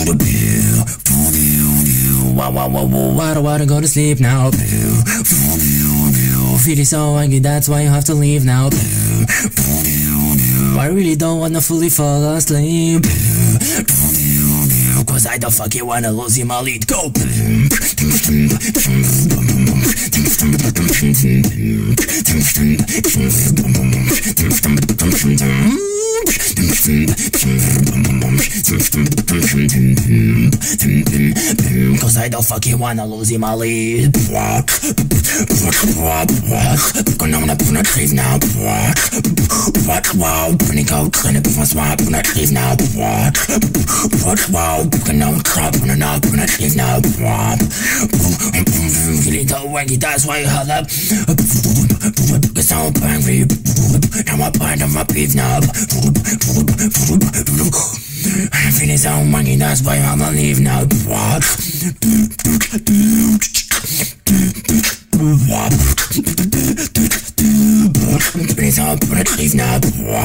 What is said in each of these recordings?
Why do I wanna go to sleep now? Feeling so angry, that's why you have to leave now. I really don't wanna fully fall asleep, cause I don't fucking wanna lose my lead. Go! Cause I don't fucking wanna lose my lead. Gonna wanna leave now. Putting out clean up my swamp, gonna leave now. Gonna crop, gonna leave now. Really don't wanky, that's why you have that. Cause I'm angry. Now my mind of my beef now. I'm feeling so wanky, that's why I'm gonna leave now. Please I'm gonna leave now.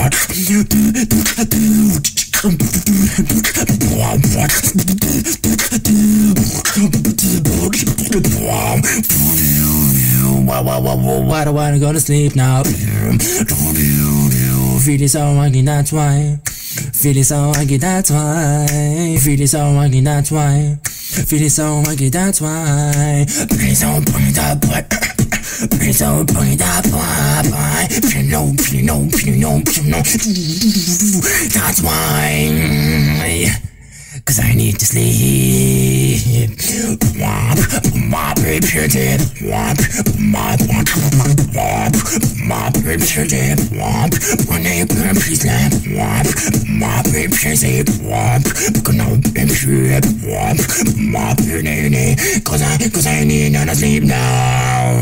Why do I wanna go to sleep now? Feeling so wanky, that's why. Feeling so wanky, that's why. Feeling so wanky, that's why. Feeling so wanky, that's why. Please don't bring it up, boy. Please don't bring it up, boy. That's why. Cause I need to sleep. My baby did. My baby did. When they burn, please let. My baby said. Gonna be my baby. Cause I need to sleep now.